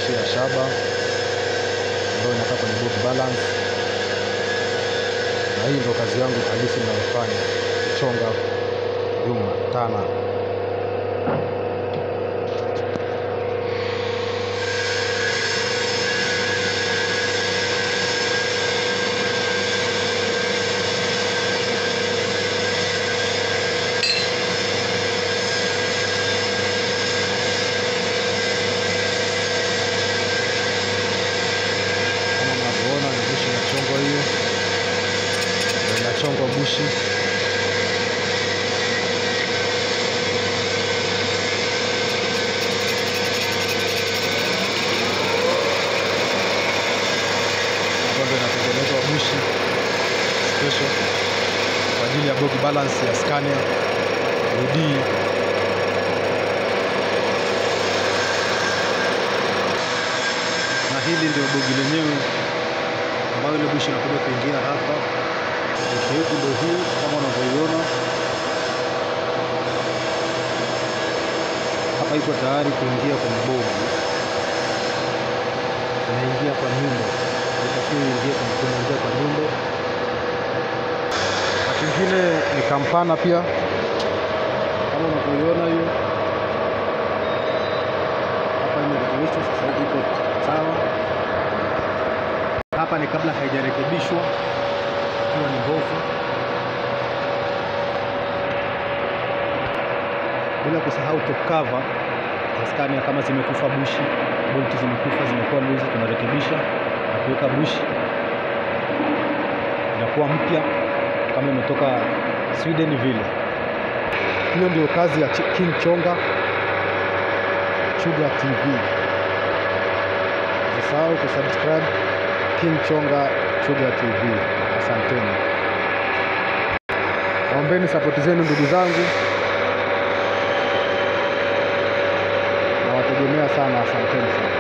bushi ya shaba ambayo inakaa kwenye bob balance, na hii ndio kazi yangu halisi ninayofanya, kuchonga vyuma tana. Inachongwa bushi. Hapo ndio inatengenezwa bushi special kwa ajili ya bogi balance ya Scania UD. Na hili ndio bogi lenyewe ambayo ile bushi inakuja kuingia hapa. Bushi ndio hii kama unavyoiona hapa, iko tayari kuingia kwenye bogi. Inaingia kwa nyundo, itakiwa ingie kwa nyundo. Na kingine ni kampana pia kama unavyoiona hiyo hapa, imerekebishwa sasa hivi iko sawa. Hapa ni kabla haijarekebishwa, hiyo ni mbovu. Bila kusahau top cover za Scania kama zimekufa bushi, bolti zimekufa, zimekuwa loose, tunarekebisha na kuweka bushi inakuwa mpya kama imetoka Sweden vile. Hiyo ndio kazi ya King Chonga Chuga TV. Usisahau kusubscribe King Chonga Chuga TV. Asanteni. Naombeni support zenu ndugu zangu. Nawategemea sana, asanteni sana.